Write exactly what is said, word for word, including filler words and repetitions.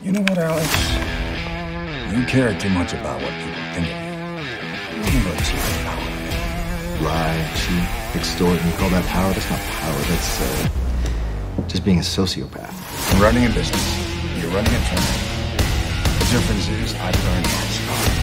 You know what, Alex? You care too much about what people think of you. You never achieve power. Lie, cheat, extort, and you call that power? That's not power, that's, uh, just being a sociopath. I'm running a business. You're running a tournament. The difference is I've learned my stuff.